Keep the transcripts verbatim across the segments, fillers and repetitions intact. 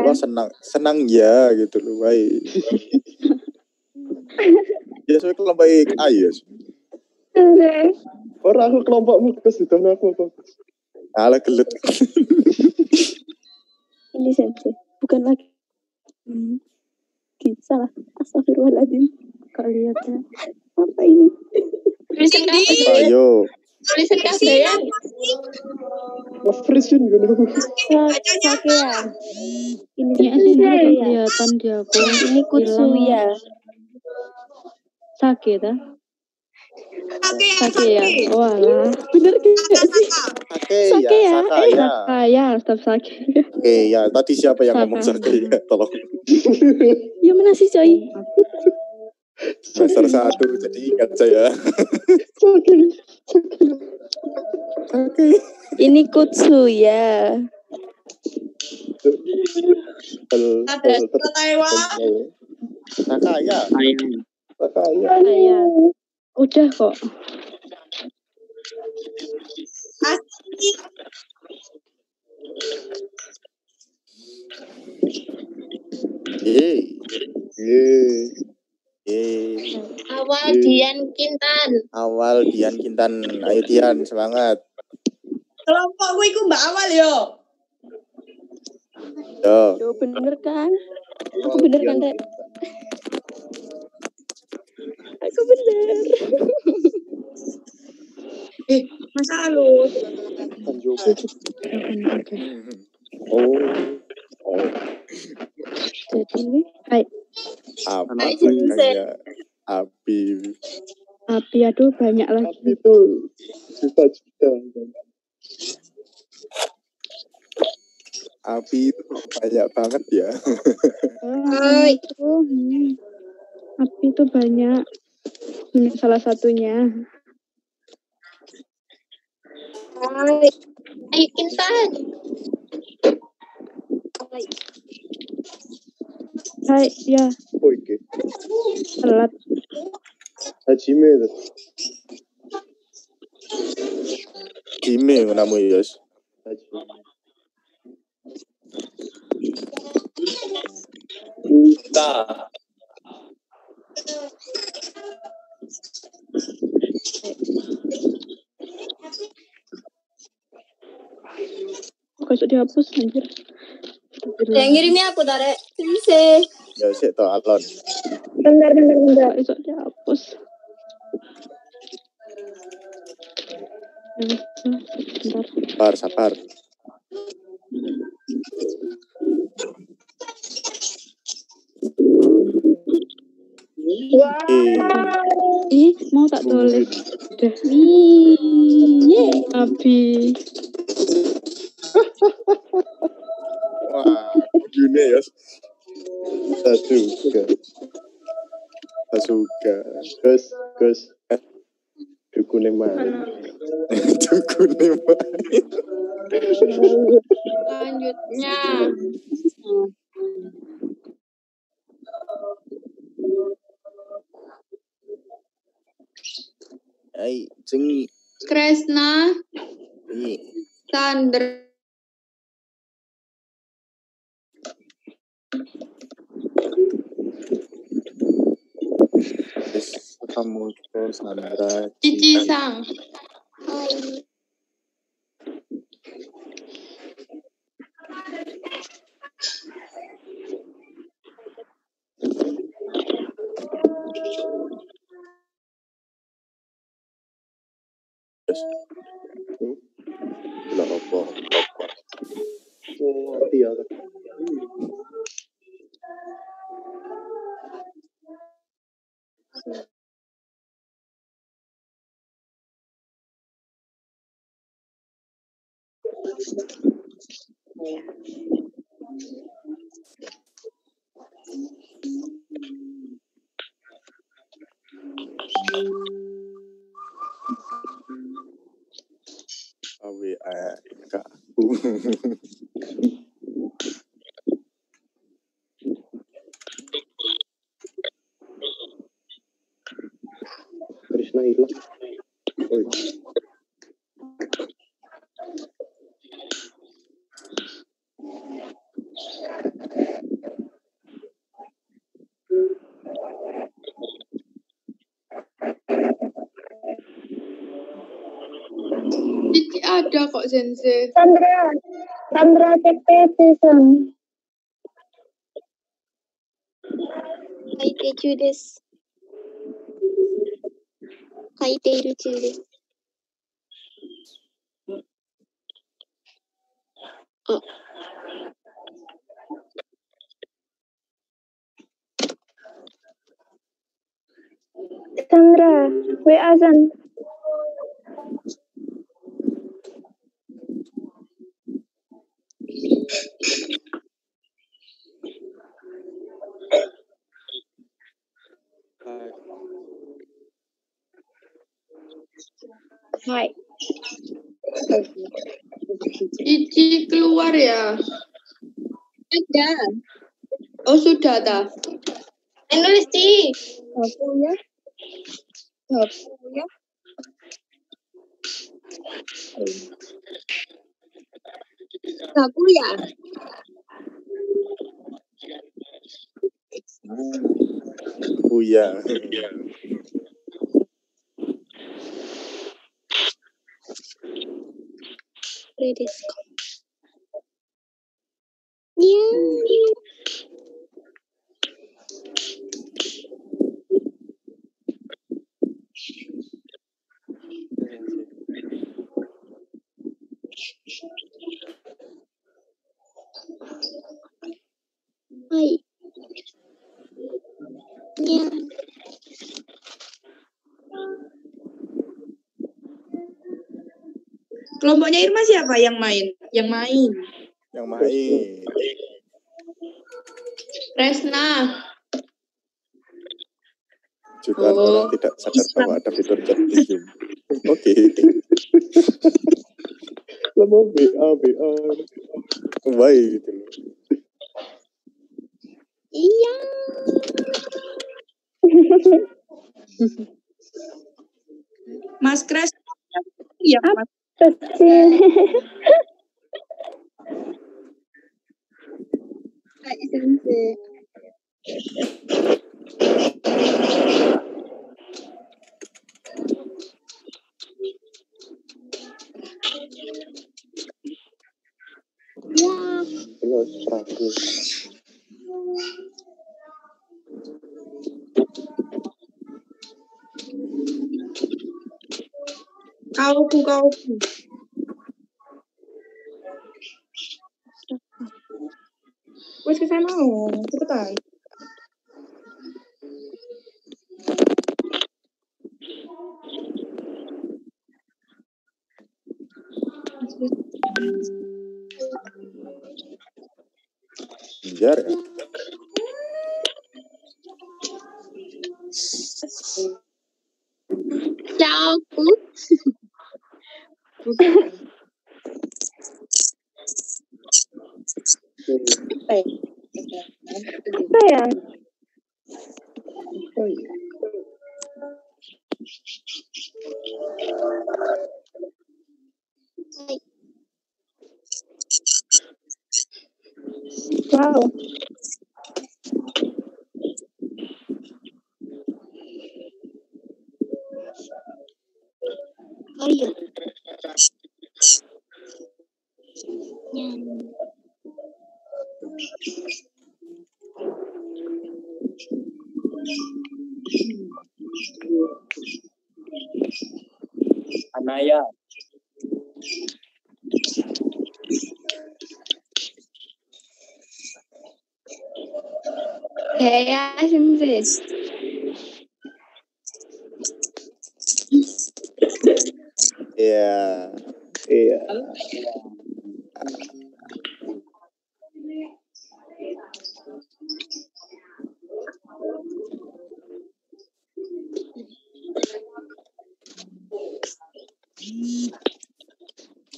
Allah senang senang ya gitu loh, baik. Ya saya kelompok A ya. Orang aku kelompokmu Gus itu aku apa? Alah gelut. Ini sensei, bukan lagi. Hmm. Salah. Astagfirullahaladzim. Kau lihat ya. Apa ini? Tulisan kasih. Ayo. Tulisan kasih ya. Freezing gitu. Sakea. Ini Ya sih nggak kelihatan di aku. Ini Kutsuya. Sakit ah? Sakea. Sakea. Walah. Bener gak sih? Sakea, Sakea. Sakaya. Sakaya, stop Sakea. Oke ya, tadi siapa yang ngomong Sakea? Tolong. Ya mana sih coy? Semester satu, jadi ingat saya. Sakea. Ini Kutsuya. Ada Taiwan. Sakaya. Sakaya. Saya. Udah kok. Asik. Yeay. Yeay. Yeay. Awal Dian Kintan. Awal Dian Kintan. Ayo Dian, semangat. Kelompokku itu Mbak Awal yo. Yo. Yo bener kan? Aku bener kan, Rek? Aku bener. Eh, masa lu? Oh. Oh. Jadi ini, hai. Apa Hai, Vincent. kayak api. Api aduh banyak lagi. Tapi itu juta-juta. Api itu banyak banget ya. Hai. Oh, hmm. Api itu banyak. Ini salah satunya. Hai. Ayo Kintan. Hai. Hai, ya, Oh iki. telat. Hajime itu. Jime namu Yos. Hajime. Uta. Kok bisa dihapus anjir. Yang ngirimnya aku Tare. Bisa. Ya sik to alon. Bentar, bentar, bentar. Kok bisa dihapus. Ya, bentar. Sabar, sabar. Wah. Eh, Ih, mau tak tulis. Udah. Yeay. Api. wah, gini Yos. Sasuga. Sasuga. Gus, Gus. Dukune mana? Dukune main. Selanjutnya. Ai, ceng. Kresna Ini Sandra. kamu ke Sandra. Cici Sang. Lah apa? Oh, iya. Awe eh kak. Krishna hilang. Oh, iya. ada kok Sensei. Sandra, Sandra T P season. 書いて中です。書いている中です。あ。 Sandra, W A San. Hai. Cici keluar ya? Ada. Oh sudah dah. Nulis sih. Aku ya. Aku ya. Aku ya. Buya. Redesko. Ya. Hai. Ya. Kelompoknya Irma siapa yang main? Yang main. Yang main. Resna. Jutaan Oh. orang tidak sadar bahwa ada fitur chat di Zoom. Oke. Lama B A B A. Baik gitu. Iya. Mas Kres. Iya, Mas. Kecil. Hai Sensei. Ya. Terus ragu. Kauku, kauku. Wes ke sana, cepetan. Biar ya. Ciao. Apa ya? Oh iya. Hai. Wow. Ayo. Ya. Anaya. Heya Sensei. Iya. Iya.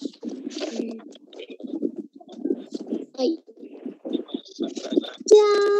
Hai. Ya.